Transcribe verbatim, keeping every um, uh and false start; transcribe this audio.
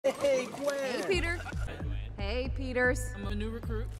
Hey, Gwen! Hey, Peter. Hey, Peters. I'm a new recruit.